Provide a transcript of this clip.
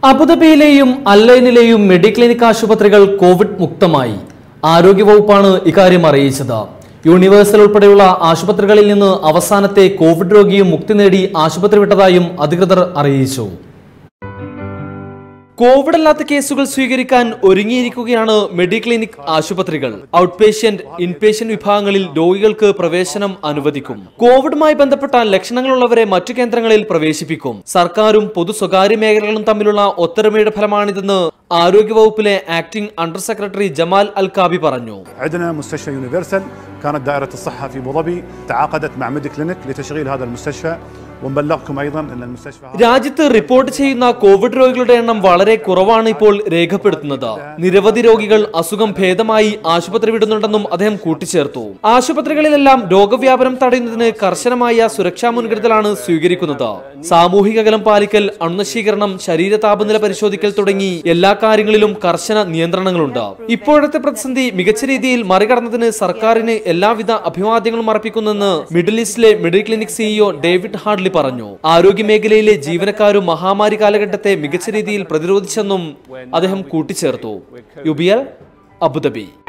അബുദാബിയിലെയും അല്ലൈനിലെയും Mediclinic ആശുപത്രികൾ Covid മുക്തമായി. ആരോഗ്യവകുപ്പാണ് ഇക്കാര്യം അറിയിച്ചത്. യൂണിവേഴ്സൽ ഉൾപ്പെടെയുള്ള ആശുപത്രികളിൽ നിന്ന് അവസാനത്തെ കോവിഡ് രോഗിയും മുക്തി നേടി ആശുപത്രി വിട്ടതായും അധികൃതർ അറിയിച്ചു. കോവിഡ് അല്ലാത്ത കേസുകൾ സ്വീകരിക്കാൻ ഒരുങ്ങിയിരിക്കുകയാണ് മെഡിക്ലിനിക് ആശുപത്രികൾ. ഔട്ട് പേഷ്യന്റ്, ഇൻപേഷ്യന്റ് വിഭാഗങ്ങളിൽ രോഗികൾക്ക് പ്രവേശനം അനുവദിക്കും. കോവിഡുമായി ബന്ധപ്പെട്ട ലക്ഷണങ്ങളുള്ളവരെ മറ്റു കേന്ദ്രങ്ങളിൽ പ്രവേശിപ്പിക്കും. സർക്കാരും പൊതു സ്വകാര്യ മേഖലകളും തമ്മിലുള്ള ഒത്തൊരുമയുടെ ഫലമാണിതെന്ന് ആരോഗ്യവകുപ്പിലെ acting under secretary Jamal Al Kaabi പറഞ്ഞു. كانت دائرة الصحة في أبو ظبي تعاقدت مع ميديكلينيك لتشغيل هذا المستشفى ونبلغكم أيضا أن المستشفى രാജ്യത്ത് റിപ്പോർട്ട് ചെയ്യുന്ന കോവിഡ് രോഗികളുടെ എണ്ണം വളരെ കുറവാണ് ഇപ്പോൾ രേഖപ്പെടുത്തുന്നത്. നിരവധി രോഗികൾ അസുഖം ഭേദമായി ആശുപത്രി വിടുന്നുണ്ടെന്നും അദ്ദേഹം കൂട്ടിച്ചേർത്തു. ആശുപത്രികളിലെല്ലാം രോഗവ്യാപനം തടയുന്നതിന് കർശനമായ സുരക്ഷാ മുൻകരുതലാണ് സ്വീകരിക്കുന്നത്. സാമൂഹിക അകലം പാലിക്കൽ, അണുനശീകരണം, ശരീര താപനില പരിശോധിക്കൽ തുടങ്ങി എല്ലാ കാര്യങ്ങളിലും കർശന നിയന്ത്രണങ്ങളുണ്ട്. ഇപ്പോഴത്തെ പ്രതിസന്ധി മികച്ച രീതിയിൽ മറികടന്നതിന് സർക്കാരിന് എല്ലാവിധ അഭിവാദ്യങ്ങളും അർപ്പിക്കുന്നെന്ന് മിഡിൽ ഈസ്റ്റിലെ മെഡിക്ലിനിക് സിഇഒ ഡേവിഡ് ഹാഡ്ലി പറഞ്ഞു. ആരോഗ്യ മേഖലയിലെ ജീവനക്കാരും മഹാമാരി കാലഘട്ടത്തെ മികച്ച രീതിയിൽ പ്രതിരോധിച്ചെന്നും അദ്ദേഹം കൂട്ടിച്ചേർത്തു. UBL, Abu Dhabi.